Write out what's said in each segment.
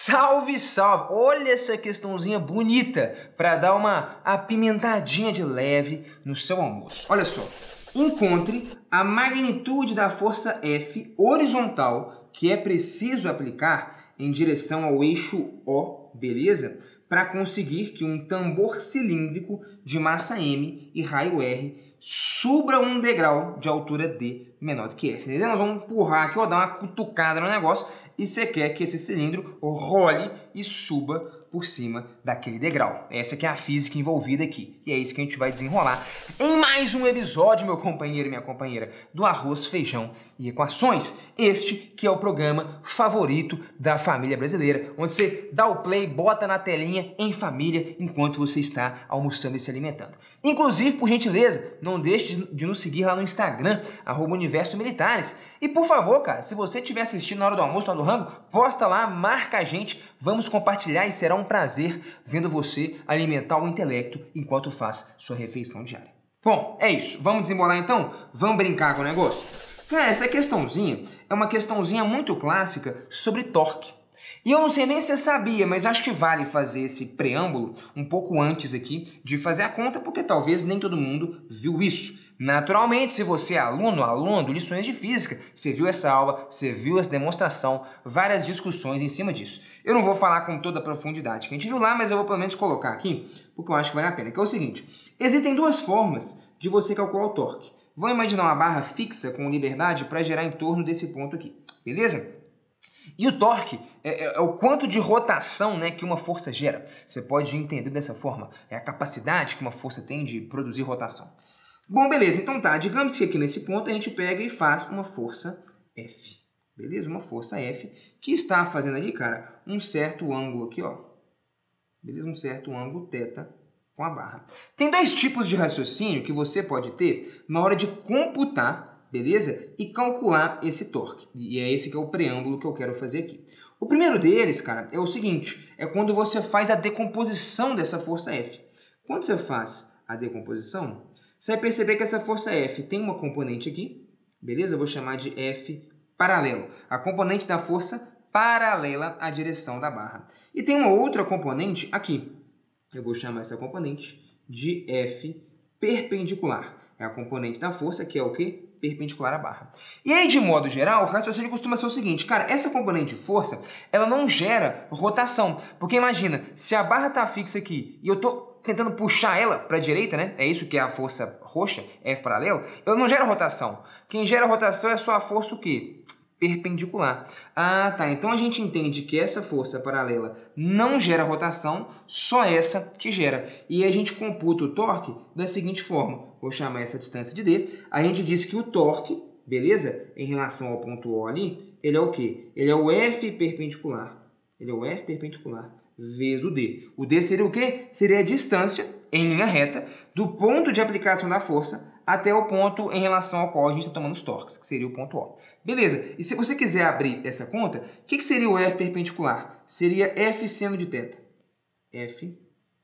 Salve, salve! Olha essa questãozinha bonita para dar uma apimentadinha de leve no seu almoço. Olha só, encontre a magnitude da força F horizontal que é preciso aplicar em direção ao eixo O, beleza? Para conseguir que um tambor cilíndrico de massa M e raio R suba um degrau de altura D menor do que S. Entendeu? Nós vamos empurrar aqui, ó, dar uma cutucada no negócio e você quer que esse cilindro role e suba por cima daquele degrau. Essa que é a física envolvida aqui. E é isso que a gente vai desenrolar em mais um episódio, meu companheiro e minha companheira, do Arroz, Feijão e Equações. Este que é o programa favorito da família brasileira, onde você dá o play, bota na telinha em família enquanto você está almoçando e se alimentando. Inclusive, por gentileza, não deixe de nos seguir lá no Instagram, @Universo Militares. E por favor, cara, se você estiver assistindo na hora do almoço, na hora do rango, posta lá, marca a gente, vamos compartilhar e será um prazer vendo você alimentar o intelecto enquanto faz sua refeição diária. Bom, é isso. Vamos desembolar então? Vamos brincar com o negócio? Cara, essa questãozinha é uma questãozinha muito clássica sobre torque. E eu não sei nem se você sabia, mas acho que vale fazer esse preâmbulo um pouco antes aqui de fazer a conta, porque talvez nem todo mundo viu isso. Naturalmente, se você é aluno de lições de física, você viu essa aula, você viu essa demonstração, várias discussões em cima disso. Eu não vou falar com toda a profundidade que a gente viu lá, mas eu vou pelo menos colocar aqui, porque eu acho que vale a pena, que é o seguinte. Existem duas formas de você calcular o torque. Vamos imaginar uma barra fixa com liberdade para gerar em torno desse ponto aqui, beleza? E o torque é o quanto de rotação, né, que uma força gera. Você pode entender dessa forma. É a capacidade que uma força tem de produzir rotação. Bom, beleza. Então tá. Digamos que aqui nesse ponto a gente pega e faz uma força F. Beleza? Uma força F que está fazendo ali, cara, um certo ângulo aqui, ó. Beleza? Um certo ângulo θ com a barra. Tem dois tipos de raciocínio que você pode ter na hora de computar, beleza? E calcular esse torque. E é esse que é o preâmbulo que eu quero fazer aqui. O primeiro deles, cara, é o seguinte. É quando você faz a decomposição dessa força F. Quando você faz a decomposição, você vai perceber que essa força F tem uma componente aqui. Beleza? Eu vou chamar de F paralelo. A componente da força paralela à direção da barra. E tem uma outra componente aqui. Eu vou chamar essa componente de F perpendicular. É a componente da força que é o quê? Perpendicular à barra. E aí, de modo geral, o raciocínio costuma ser o seguinte, cara, essa componente de força, ela não gera rotação, porque imagina, se a barra está fixa aqui e eu estou tentando puxar ela para a direita, né? É isso que é a força roxa, F paralelo, ela não gera rotação. Quem gera rotação é só a força o quê? Perpendicular. Ah, tá. Então a gente entende que essa força paralela não gera rotação, só essa que gera. E a gente computa o torque da seguinte forma. Vou chamar essa distância de D. A gente diz que o torque, beleza? Em relação ao ponto O ali, ele é o quê? Ele é o F perpendicular. Ele é o F perpendicular vezes o D. O D seria o quê? Seria a distância, em linha reta, do ponto de aplicação da força até o ponto em relação ao qual a gente está tomando os torques, que seria o ponto O. Beleza, e se você quiser abrir essa conta, o que seria o F perpendicular? Seria F seno de θ. F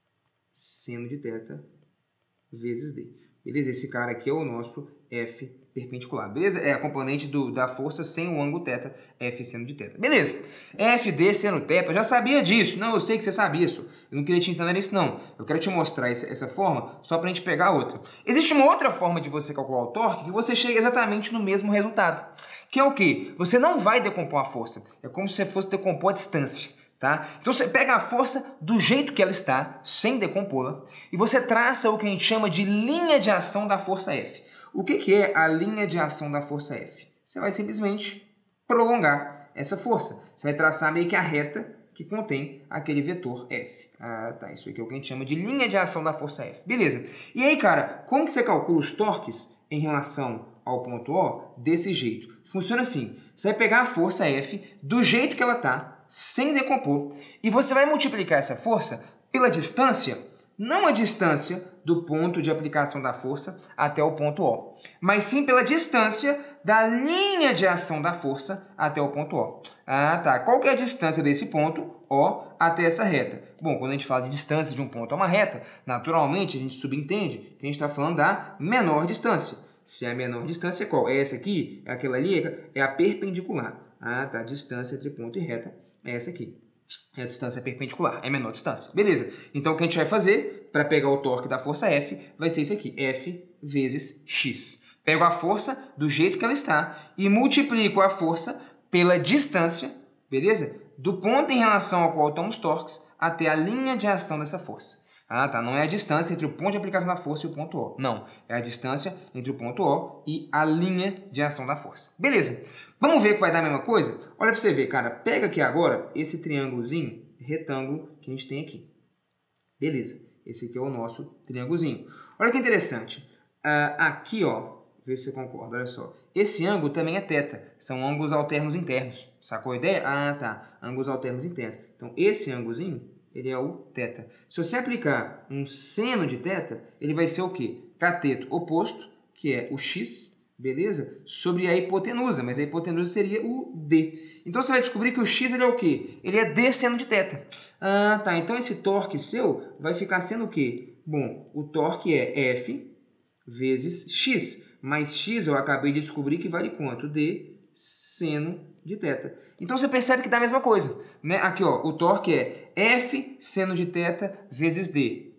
seno de θ vezes D. Beleza? Esse cara aqui é o nosso F perpendicular. Beleza? É a componente da força sem o ângulo θ, F seno de θ. Beleza. FD seno θ, eu já sabia disso. Não, eu sei que você sabia isso. Eu não queria te ensinar isso, não. Eu quero te mostrar essa forma só para a gente pegar outra. Existe uma outra forma de você calcular o torque que você chega exatamente no mesmo resultado. Que é o quê? Você não vai decompor a força. É como se você fosse decompor a distância. Tá? Então você pega a força do jeito que ela está, sem decompô-la, e você traça o que a gente chama de linha de ação da força F. O que é a linha de ação da força F? Você vai simplesmente prolongar essa força. Você vai traçar meio que a reta que contém aquele vetor F. Ah, tá. Isso aqui é o que a gente chama de linha de ação da força F. Beleza. E aí, cara, como que você calcula os torques em relação ao ponto O desse jeito? Funciona assim. Você vai pegar a força F do jeito que ela está, sem decompor. E você vai multiplicar essa força pela distância, não a distância do ponto de aplicação da força até o ponto O, mas sim pela distância da linha de ação da força até o ponto O. Ah, tá. Qual que é a distância desse ponto O até essa reta? Bom, quando a gente fala de distância de um ponto a uma reta, naturalmente a gente subentende que a gente está falando da menor distância. Se a menor distância é qual? É essa aqui? É aquela ali? É a perpendicular. Ah, tá. A distância entre ponto e reta é essa aqui. a distância perpendicular, é a menor distância. Beleza. Então, o que a gente vai fazer para pegar o torque da força F vai ser isso aqui, F vezes X. Pego a força do jeito que ela está e multiplico a força pela distância, beleza? Do ponto em relação ao qual estão os torques até a linha de ação dessa força. Ah, tá. Não é a distância entre o ponto de aplicação da força e o ponto O. Não. É a distância entre o ponto O e a linha de ação da força. Beleza. Vamos ver que vai dar a mesma coisa? Olha para você ver, cara. Pega aqui agora esse triângulozinho, retângulo que a gente tem aqui. Beleza. Esse aqui é o nosso triângulozinho. Olha que interessante. Aqui, ó. Vê se você concorda. Olha só. Esse ângulo também é θ. São ângulos alternos internos. Sacou a ideia? Ah, tá. Ângulos alternos internos. Então, esse ângulozinho, ele é o θ. Se você aplicar um seno de θ, ele vai ser o quê? Cateto oposto, que é o x, beleza? Sobre a hipotenusa, mas a hipotenusa seria o d. Então você vai descobrir que o x ele é o quê? Ele é d seno de θ. Ah, tá. Então esse torque seu vai ficar sendo o quê? Bom, o torque é F vezes x. Mais x eu acabei de descobrir que vale quanto? D seno de θ. Então você percebe que dá a mesma coisa, né? Aqui, ó, o torque é F seno de θ vezes D.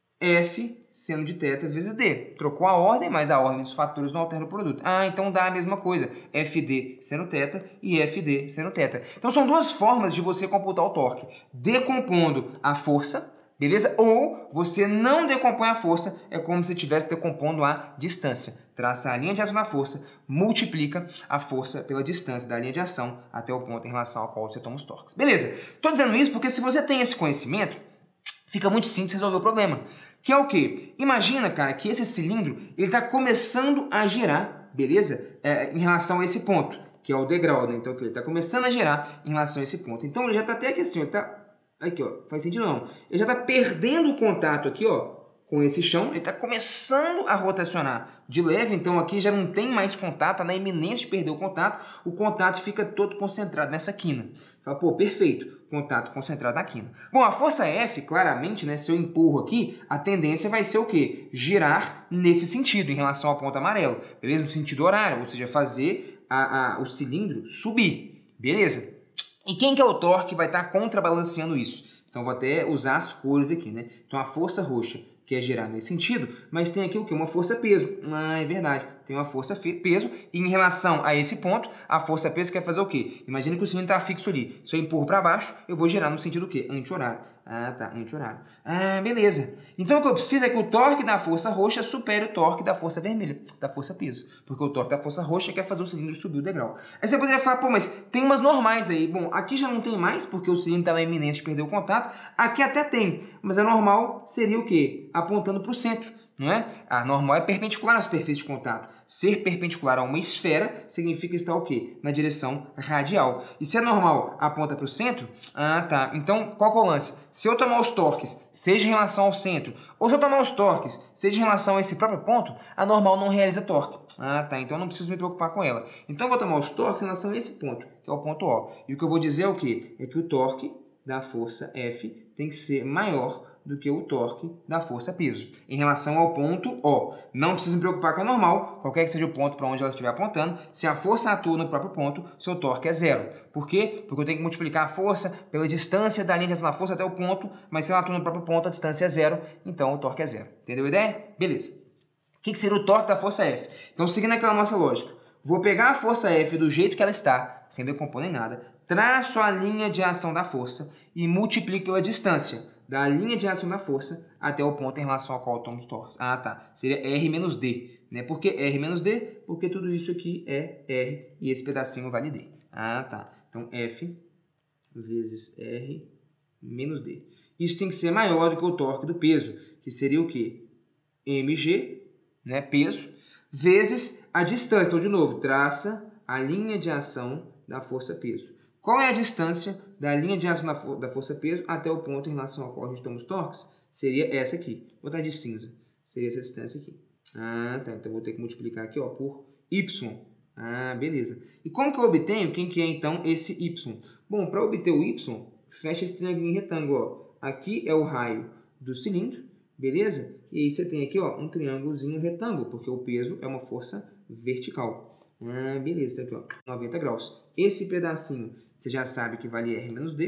F seno de θ vezes D. Trocou a ordem, mas a ordem dos fatores não altera o produto. Ah, então dá a mesma coisa. FD seno θ e FD seno θ. Então são duas formas de você computar o torque. Decompondo a força, beleza? Ou você não decompõe a força, é como se estivesse decompondo a distância. Traça a linha de ação da força, multiplica a força pela distância da linha de ação até o ponto em relação ao qual você toma os torques. Beleza? Estou dizendo isso porque se você tem esse conhecimento, fica muito simples resolver o problema. Que é o quê? Imagina, cara, que esse cilindro ele está começando a girar, beleza? Em relação a esse ponto, que é o degrau, né? Então, ele está começando a girar em relação a esse ponto. Então, ele já está até aqui assim, ó, tá... Aqui, ó, faz sentido não. Ele já está perdendo o contato aqui, ó, com esse chão. Ele está começando a rotacionar de leve, então aqui já não tem mais contato, tá na iminência de perder o contato fica todo concentrado nessa quina. Fala, pô, perfeito, contato concentrado na quina. Bom, a força F, claramente, né, se eu empurro aqui, a tendência vai ser o quê? Girar nesse sentido, em relação ao ponto amarelo, beleza? No sentido horário, ou seja, fazer o cilindro subir, beleza? E quem que é o torque que vai estar contrabalanceando isso? Então, vou até usar as cores aqui, né? Então, a força roxa quer girar nesse sentido, mas tem aqui o quê? Uma força peso. Ah, é verdade. Tem uma força peso e em relação a esse ponto, a força peso quer fazer o quê? Imagina que o cilindro está fixo ali. Se eu empurro para baixo, eu vou girar no sentido o quê? Anti-horário. Ah, tá. Anti-horário. Ah, beleza. Então, o que eu preciso é que o torque da força roxa supere o torque da força vermelha, da força peso. Porque o torque da força roxa quer fazer o cilindro subir o degrau. Aí você poderia falar, pô, mas tem umas normais aí. Bom, aqui já não tem mais, porque o cilindro está na iminência de perder o contato. Aqui até tem, mas a normal seria o quê? Apontando para o centro, não é? A normal é perpendicular à superfície de contato. Ser perpendicular a uma esfera significa estar o quê? Na direção radial. E se a normal aponta para o centro, ah, tá. Então, qual que é o lance? Se eu tomar os torques, seja em relação ao centro, ou se eu tomar os torques, seja em relação a esse próprio ponto, a normal não realiza torque. Ah, tá. Então, eu não preciso me preocupar com ela. Então, eu vou tomar os torques em relação a esse ponto, que é o ponto O. E o que eu vou dizer é o quê? É que o torque da força F tem que ser maior do que o torque da força peso, em relação ao ponto O. Não precisa me preocupar com a normal, qualquer que seja o ponto para onde ela estiver apontando, se a força atua no próprio ponto, seu torque é zero. Por quê? Porque eu tenho que multiplicar a força pela distância da linha de ação da força até o ponto, mas se ela atua no próprio ponto, a distância é zero, então o torque é zero. Entendeu a ideia? Beleza. O que seria o torque da força F? Então, seguindo aquela nossa lógica, vou pegar a força F do jeito que ela está, sem decompor nem nada, traço a linha de ação da força e multiplico pela distância da linha de ação da força até o ponto em relação ao qual eu tomo os torques. Ah, tá. Seria R menos D. Né? Por que R menos D? Porque tudo isso aqui é R e esse pedacinho vale D. Ah, tá. Então, F vezes R menos D. Isso tem que ser maior do que o torque do peso, que seria o quê? mg, né, peso, vezes a distância. Então, de novo, traça a linha de ação da força peso. Qual é a distância da linha de ação da força peso até o ponto em relação ao qual a gente toma os torques? Seria essa aqui. Vou botar de cinza. Seria essa distância aqui. Ah, tá. Então, vou ter que multiplicar aqui, ó, por y. Ah, beleza. E como que eu obtenho? Quem que é, então, esse y? Bom, para obter o y, fecha esse triângulo em retângulo, ó. Aqui é o raio do cilindro, beleza? E aí você tem aqui, ó, um triângulozinho retângulo, porque o peso é uma força vertical. Ah, beleza. Tá aqui, ó, 90 graus. Esse pedacinho, você já sabe que vale R menos D,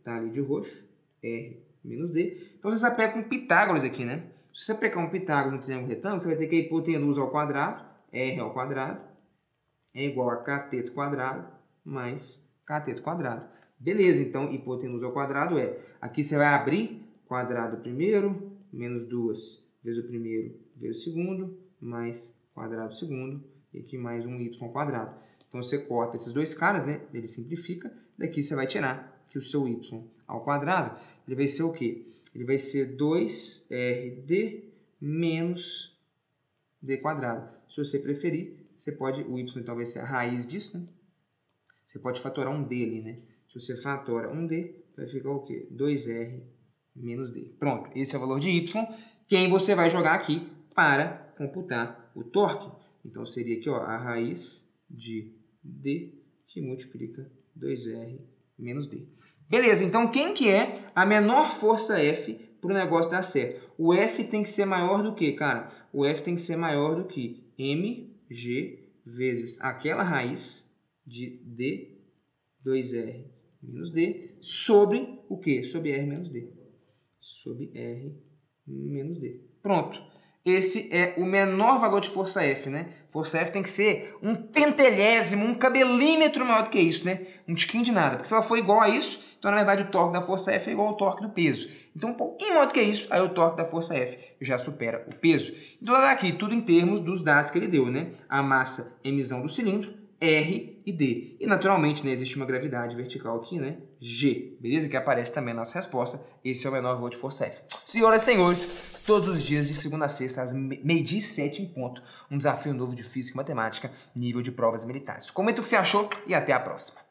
tá ali de roxo, R menos D. Então você aplica um Pitágoras aqui, né? Se você aplicar um Pitágoras no triângulo retângulo, você vai ter que a hipotenusa ao quadrado, R ao quadrado, é igual a cateto quadrado mais cateto quadrado. Beleza, então hipotenusa ao quadrado aqui você vai abrir quadrado primeiro, menos 2 vezes o primeiro vezes o segundo, mais quadrado segundo, e aqui mais um y ao quadrado. Então você corta esses dois caras, né? Ele simplifica, daqui você vai tirar que o seu y ao quadrado, ele vai ser o quê? Ele vai ser 2rd menos d quadrado. Se você preferir, você pode, o y então vai ser a raiz disso, né? Você pode fatorar um d ali, né? Se você fatora um d, vai ficar o quê? 2r menos d. Pronto, esse é o valor de y, quem você vai jogar aqui para computar o torque. Então seria aqui, ó, a raiz de d que multiplica 2r menos d. Beleza, então quem que é a menor força F para o negócio dar certo? O F tem que ser maior do que, cara? O F tem que ser maior do que mg vezes aquela raiz de d, 2r menos d, sobre o quê? Sobre r menos d. Sobre r menos d. Pronto. Esse é o menor valor de força F, né? Força F tem que ser um pentelésimo, um cabelímetro maior do que isso, né? Um tiquinho de nada. Porque se ela for igual a isso, então na verdade o torque da força F é igual ao torque do peso. Então um pouquinho maior do que isso, aí o torque da força F já supera o peso. Então aqui tudo em termos dos dados que ele deu, né? A massa emissão do cilindro, R e D. E naturalmente, né, existe uma gravidade vertical aqui, né? G. Beleza? Que aparece também na nossa resposta. Esse é o menor valor de força F. Senhoras e senhores, todos os dias de segunda a sexta, às 12h07 em ponto, um desafio novo de física e matemática, nível de provas militares. Comenta o que você achou e até a próxima.